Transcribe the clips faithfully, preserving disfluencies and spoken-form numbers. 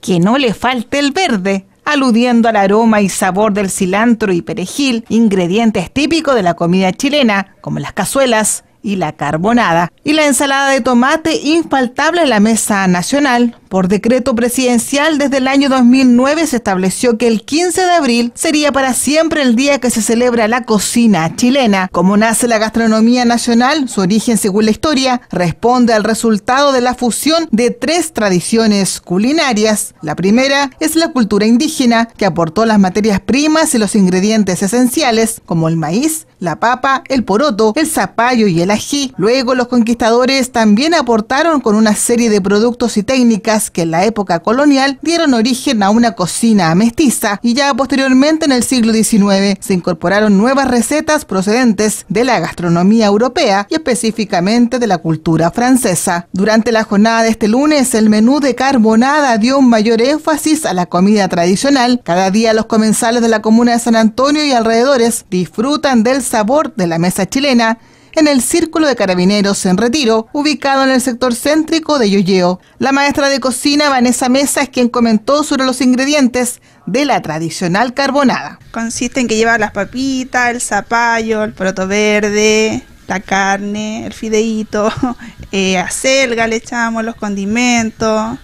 que no le falte el verde, aludiendo al aroma y sabor del cilantro y perejil, ingredientes típicos de la comida chilena, como las cazuelas y la carbonada, y la ensalada de tomate infaltable en la mesa nacional. Por decreto presidencial desde el año dos mil nueve se estableció que el quince de abril sería para siempre el día que se celebra la cocina chilena. ¿Cómo nace la gastronomía nacional? Su origen, según la historia, responde al resultado de la fusión de tres tradiciones culinarias. La primera es la cultura indígena, que aportó las materias primas y los ingredientes esenciales, como el maíz, la papa, el poroto, el zapallo y el ají. Luego los conquistadores también aportaron con una serie de productos y técnicas que en la época colonial dieron origen a una cocina mestiza, y ya posteriormente en el siglo diecinueve se incorporaron nuevas recetas procedentes de la gastronomía europea y específicamente de la cultura francesa. Durante la jornada de este lunes, el menú de carbonada dio un mayor énfasis a la comida tradicional. Cada día los comensales de la comuna de San Antonio y alrededores disfrutan del sabor de la mesa chilena en el Círculo de Carabineros en Retiro, ubicado en el sector céntrico de Llolleo. La maestra de cocina Vanessa Mesa es quien comentó sobre los ingredientes de la tradicional carbonada. Consiste en que lleva las papitas, el zapallo, el poroto verde, la carne, el fideíto, eh, acelga le echamos, los condimentos.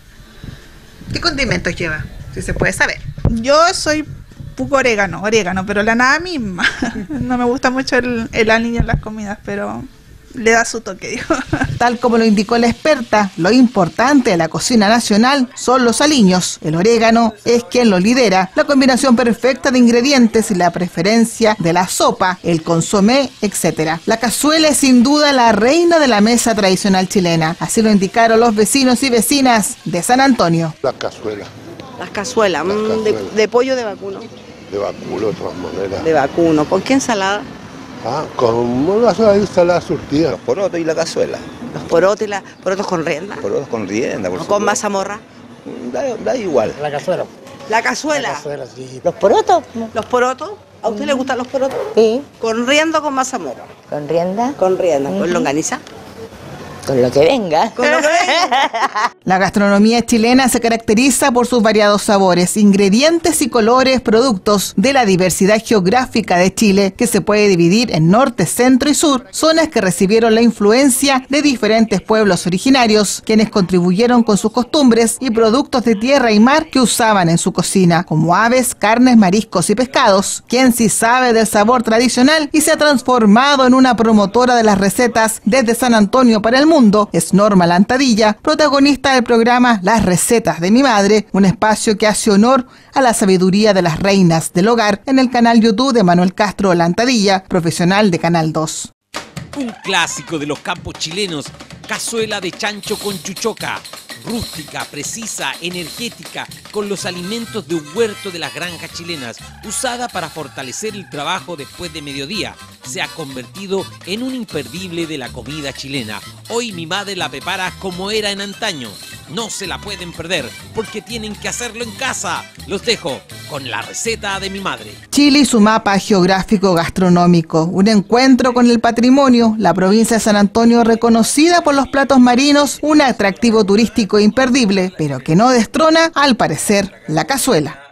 ¿Qué condimentos lleva? Si se puede saber. Yo soy poco orégano, orégano, pero la nada misma. No me gusta mucho el, el aliño en las comidas, pero le da su toque, digo. Tal como lo indicó la experta, lo importante de la cocina nacional son los aliños. El orégano es quien lo lidera, la combinación perfecta de ingredientes y la preferencia de la sopa, el consomé, etcétera. La cazuela es sin duda la reina de la mesa tradicional chilena. Así lo indicaron los vecinos y vecinas de San Antonio. La cazuela. Las cazuelas, Las mm, cazuelas. De, de pollo de vacuno. De vacuno, de todas maneras. De vacuno. ¿Con qué ensalada? Ah, con una sola ensalada surtida. Los porotos y la cazuela. Los porotos y la porotos con rienda. Porotos con rienda, por ¿O con mazamorra? Da, da igual. La cazuela. La cazuela. La cazuela, sí. ¿Los porotos? ¿Los porotos? ¿A usted le gustan los porotos? Sí. ¿Con rienda o con mazamorra? ¿Con rienda? Con rienda. ¿Con Ujú. longaniza? Con lo que venga. Con lo que venga. La gastronomía chilena se caracteriza por sus variados sabores, ingredientes y colores, productos de la diversidad geográfica de Chile, que se puede dividir en norte, centro y sur, zonas que recibieron la influencia de diferentes pueblos originarios, quienes contribuyeron con sus costumbres y productos de tierra y mar que usaban en su cocina, como aves, carnes, mariscos y pescados. Quien sí sabe del sabor tradicional y se ha transformado en una promotora de las recetas desde San Antonio para el mundo es Norma Lantadilla, protagonista del programa Las Recetas de mi Madre, un espacio que hace honor a la sabiduría de las reinas del hogar, en el canal YouTube de Manuel Castro Lantadilla, profesional de Canal dos. Un clásico de los campos chilenos, cazuela de chancho con chuchoca. Rústica, precisa, energética, con los alimentos de un huerto de las granjas chilenas, usada para fortalecer el trabajo después de mediodía. Se ha convertido en un imperdible de la comida chilena. Hoy mi madre la prepara como era en antaño. No se la pueden perder, porque tienen que hacerlo en casa. Los dejo con la receta de mi madre. Chile y su mapa geográfico gastronómico. Un encuentro con el patrimonio. La provincia de San Antonio, reconocida por los platos marinos, un atractivo turístico imperdible, pero que no destrona, al parecer, la cazuela.